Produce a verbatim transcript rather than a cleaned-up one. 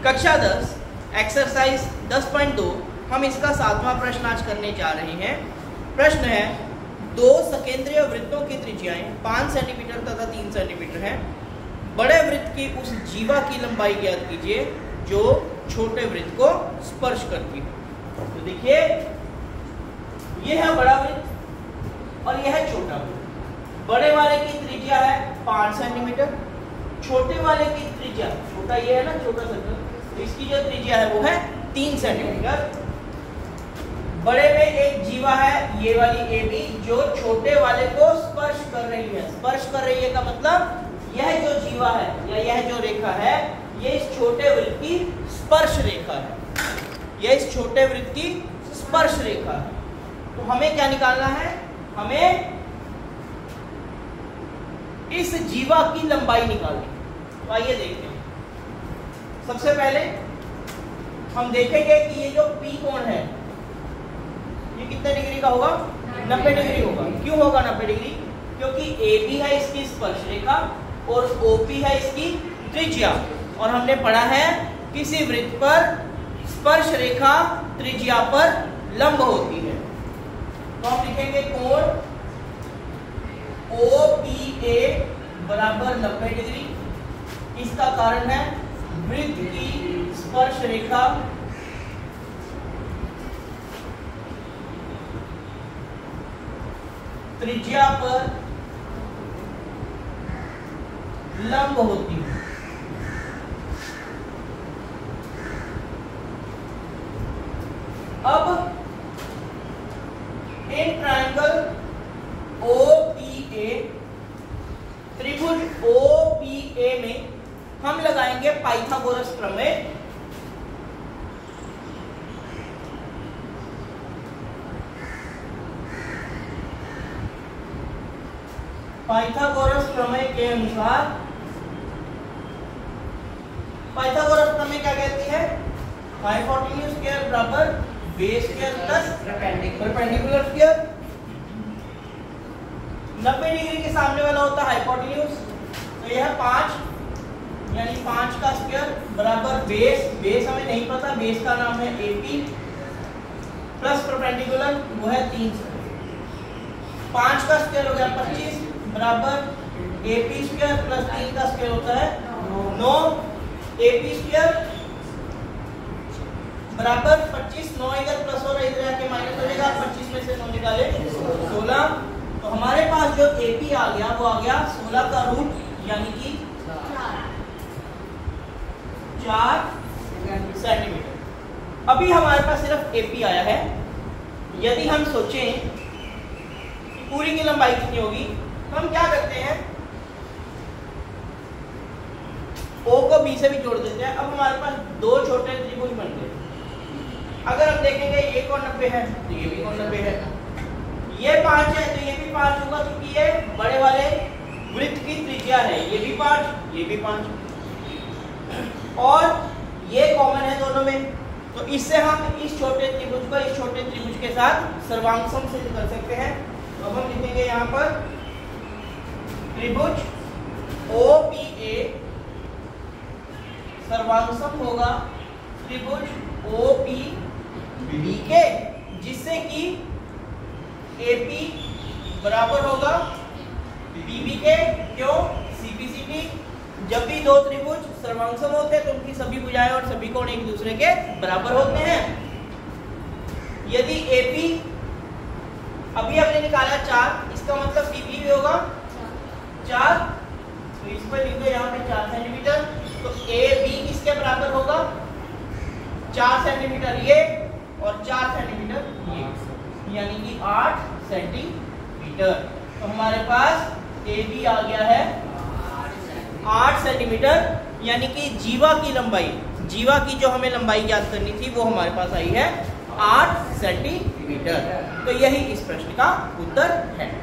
कक्षा दस एक्सरसाइज दस पॉइंट दो हम इसका सातवां प्रश्न आज करने जा रहे हैं। प्रश्न है दो सकेंद्रीय वृत्तों की त्रिज्याएं पाँच सेंटीमीटर तथा तीन सेंटीमीटर है। बड़े वृत्त की उस जीवा की लंबाई ज्ञात कीजिए जो छोटे वृत्त को स्पर्श करती है। तो देखिए यह है बड़ा वृत्त और यह है छोटा वृत्त। बड़े वाले की त्रिज्या है पाँच सेंटीमीटर, छोटे वाले की त्रिज्या, छोटा ये है ना छोटा सर्कल, तो इसकी जो त्रिज्या है वो है तीन सेंटीमीटर। बड़े में एक जीवा है ये वाली ए बी जो छोटे वाले को स्पर्श कर रही है। स्पर्श कर रही है का मतलब यह जो जीवा है या यह जो रेखा है ये इस छोटे वृत्त की स्पर्श रेखा है। यह इस छोटे वृत्त की स्पर्श रेखा है। तो हमें क्या निकालना है? हमें इस जीवा की लंबाई निकालनी। तो आइए देखते हैं। सबसे पहले हम देखेंगे कि ये जो P कोण है ये कितने डिग्री का होगा? नब्बे डिग्री होगा। क्यों होगा नब्बे डिग्री? क्योंकि A B है इसकी स्पर्श रेखा और O P है इसकी त्रिज्या। और हमने पढ़ा है किसी वृत्त पर स्पर्श रेखा त्रिज्या पर लंब होती है। तो हम लिखेंगे कोण O P A बराबर नब्बे डिग्री। इसका कारण है वृत्त की स्पर्श रेखा त्रिज्या पर लंब होती है। अब इन ट्रायंगल O P A त्रिभुज O P A में हम लगाएंगे पाइथागोरस प्रमेय। पाइथागोरस प्रमेय के अनुसार पाइथागोरस प्रमेय क्या कहती है? हाइपोटेन्यूज स्क्वायर बराबर base square plus perpendicular square. नब्बे डिग्री के सामने वाला होता है हाइपोटेन्यूज, तो यह पांच यानी पांच का स्क्वायर बराबर बेस, बेस हमें नहीं पता, बेस का नाम है एपी प्लस परपेंडिकुलर वो है तीन। पांच का स्क्वायर हो गया पच्चीस बराबर एपी स्क्वायर प्लस तीन का स्क्वायर होता है नौ। एपी स्क्वायर बराबर पच्चीस, नौ इधर प्लस हो रहा है इधर आके माइनस हो जाएगा, पच्चीस में से नौ निकाले सोलह। तो हमारे पास जो एपी आ गया वो आ गया सोलह का रूट यानी कि चार सेंटीमीटर। अभी हमारे पास सिर्फ एपी आया है। यदि हम सोचें पूरी की लंबाई कितनी होगी तो हम क्या करते हैं O को B से भी जोड़ देते हैं। अब हमारे पास दो छोटे त्रिभुज बन गए। अगर हम देखेंगे ये कोण नब्बे है तो ये भी कोण नब्बे है, ये पांच है तो ये भी पांच होगा क्योंकि ये बड़े वाले वृत्त की त्रिज्या है। ये भी पांच ये भी पांच और ये कॉमन है दोनों में, तो इससे हम इस छोटे त्रिभुज को इस छोटे त्रिभुज के साथ सर्वांगसम सिद्ध कर सकते हैं। तो हम लिखेंगे यहाँ पर त्रिभुज O P A सर्वांगसम होगा त्रिभुज O P B के, जिससे कि A P बराबर होगा B B के। क्यों? C P C D। जब भी दो त्रिभुज सर्वांगसम होते हैं तो उनकी सभी भुजाएं और सभी कोण एक दूसरे के बराबर होते हैं। यदि A P अभी हमने निकाला चार, इसका मतलब B B भी होगा चार, तो इस पर लिख दो यहाँ पे चार सेंटीमीटर। तो A B किसके बराबर होगा? चार सेंटीमीटर ये और चार सेंटीमीटर ये, यानी कि आठ सेंटीमीटर। तो हमारे पास A B आ गया है आठ सेंटीमीटर, यानी कि जीवा की लंबाई, जीवा की जो हमें लंबाई ज्ञात करनी थी वो हमारे पास आई है आठ सेंटीमीटर। तो यही इस प्रश्न का उत्तर है।